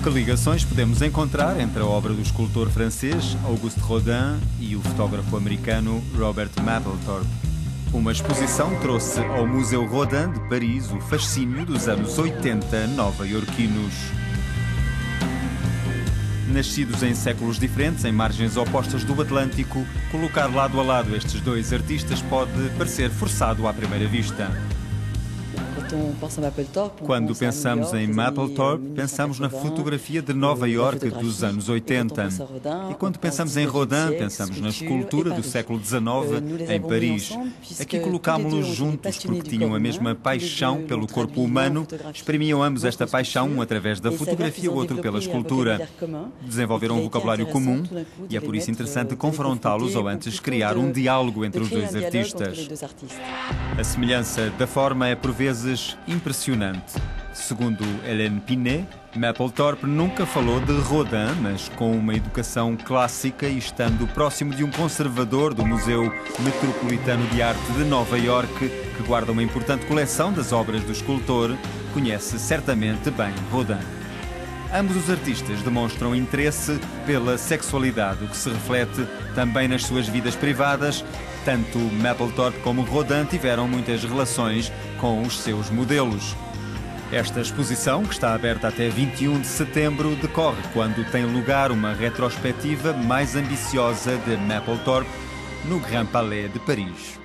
Que ligações podemos encontrar entre a obra do escultor francês Auguste Rodin e o fotógrafo americano Robert Mapplethorpe? Uma exposição trouxe ao Museu Rodin de Paris o fascínio dos anos 80 nova-iorquinos. Nascidos em séculos diferentes, em margens opostas do Atlântico, colocar lado a lado estes dois artistas pode parecer forçado à primeira vista. Quando pensamos em Mapplethorpe, pensamos na fotografia de Nova Iorque dos anos 80. E quando pensamos em Rodin, pensamos na escultura do século XIX em Paris. Aqui colocámos-los juntos porque tinham a mesma paixão pelo corpo humano, exprimiam ambos esta paixão, um através da fotografia, o outro pela escultura. Desenvolveram um vocabulário comum e é por isso interessante confrontá-los ou antes criar um diálogo entre os dois artistas. A semelhança da forma é por vezes impressionante. Segundo Hélène Pinet, Mapplethorpe nunca falou de Rodin, mas com uma educação clássica e estando próximo de um conservador do Museu Metropolitano de Arte de Nova Iorque, que guarda uma importante coleção das obras do escultor, conhece certamente bem Rodin. Ambos os artistas demonstram interesse pela sexualidade, o que se reflete também nas suas vidas privadas. Tanto Mapplethorpe como Rodin tiveram muitas relações com os seus modelos. Esta exposição, que está aberta até 21 de setembro, decorre quando tem lugar uma retrospectiva mais ambiciosa de Mapplethorpe no Grand Palais de Paris.